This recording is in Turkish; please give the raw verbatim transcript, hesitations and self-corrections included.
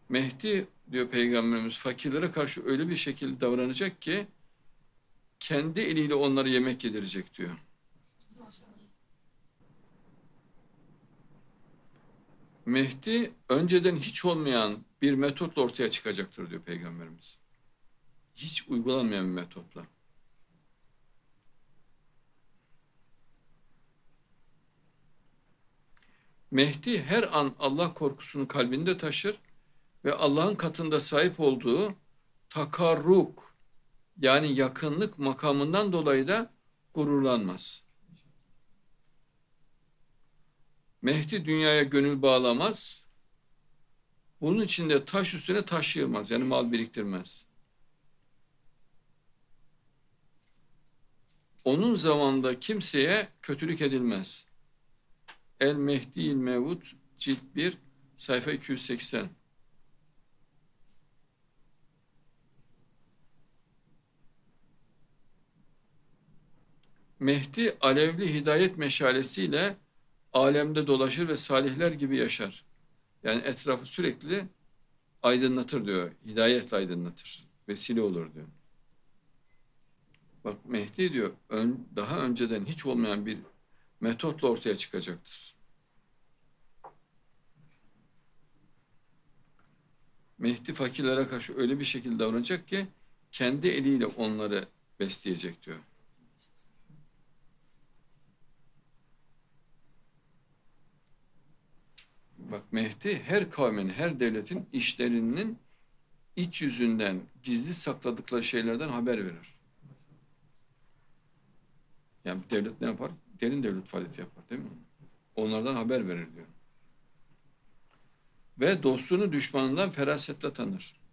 Mehdi diyor Peygamberimiz fakirlere karşı öyle bir şekilde davranacak ki kendi eliyle onları yemek yedirecek diyor. Mehdi önceden hiç olmayan bir metotla ortaya çıkacaktır diyor Peygamberimiz. Hiç uygulanmayan bir metotla. Mehdi her an Allah korkusunu kalbinde taşır ve Allah'ın katında sahip olduğu takarruk yani yakınlık makamından dolayı da gururlanmaz. Mehdi dünyaya gönül bağlamaz. Bunun için de taş üstüne taş yığmaz. Yani mal biriktirmez. Onun zamanında kimseye kötülük edilmez. El Mehdi'il Mevud cilt bir sayfa iki yüz seksen. Mehdi alevli hidayet meşalesiyle alemde dolaşır ve salihler gibi yaşar. Yani etrafı sürekli aydınlatır diyor. Hidayetle aydınlatır. Vesile olur diyor. Bak Mehdi diyor ön, daha önceden hiç olmayan bir metotla ortaya çıkacaktır. Mehdi fakirlere karşı öyle bir şekilde davranacak ki kendi eliyle onları besleyecek diyor. Bak Mehdi her kavmin, her devletin işlerinin iç yüzünden gizli sakladıkları şeylerden haber verir. Yani bir devlet ne yapar? Derin devlet faaliyeti yapar değil mi? Onlardan haber verir diyor. Ve dostunu düşmanından ferasetle tanır.